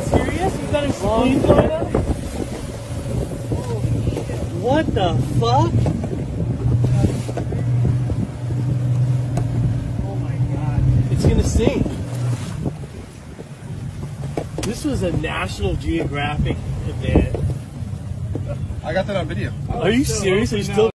serious? You got explain Florida? What the fuck? Oh my god. It's gonna sink. This was a National Geographic event. I got that on video. Are you serious? Are you still